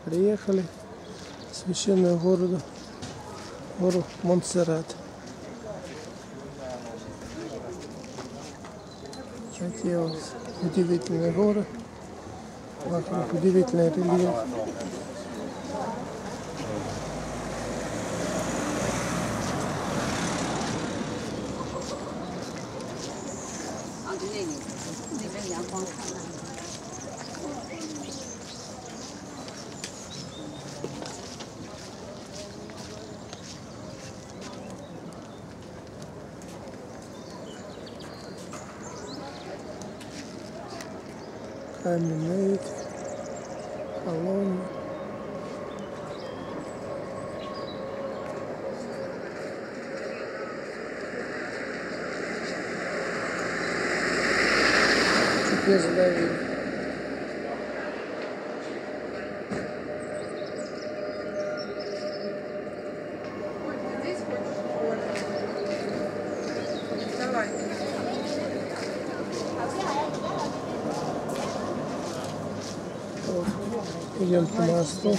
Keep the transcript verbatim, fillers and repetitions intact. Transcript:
Приехали в священную городу, гору Монсеррат. Такие вот удивительные горы, вокруг удивительный рельеф. Каменные колонны. Чуть не задавили. Идем по мосту.